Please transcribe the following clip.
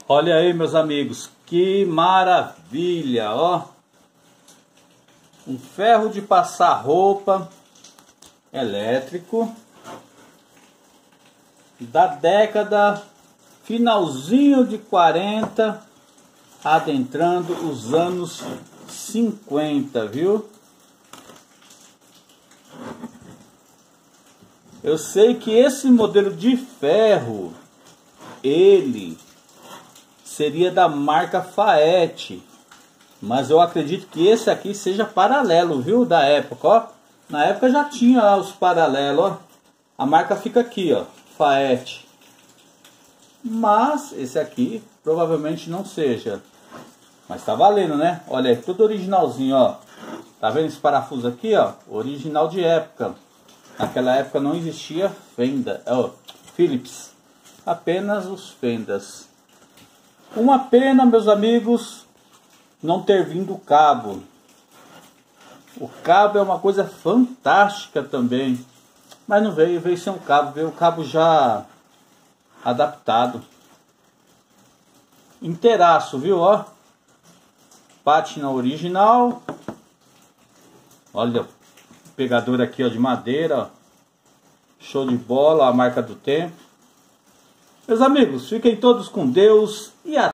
Olha aí, meus amigos, que maravilha, ó. Um ferro de passar roupa elétrico da década finalzinho de 40, adentrando os anos 50, viu? Eu sei que esse modelo de ferro, ele seria da marca Faete, mas eu acredito que esse aqui seja paralelo, viu, da época, ó. Na época já tinha lá os paralelos, ó. A marca fica aqui, ó, Faete. Mas esse aqui provavelmente não seja. Mas tá valendo, né? Olha aí, tudo originalzinho, ó. Tá vendo esse parafuso aqui, ó? Original de época. Naquela época não existia fenda, ó, Phillips. Apenas os fendas. Uma pena, meus amigos, não ter vindo o cabo. O cabo é uma coisa fantástica também. Mas não veio, veio sem um cabo, veio o cabo já adaptado. Inteiraço, viu, ó? Pátina original. Olha, pegador aqui, ó, de madeira, ó. Show de bola, a marca do tempo. Meus amigos, fiquem todos com Deus e até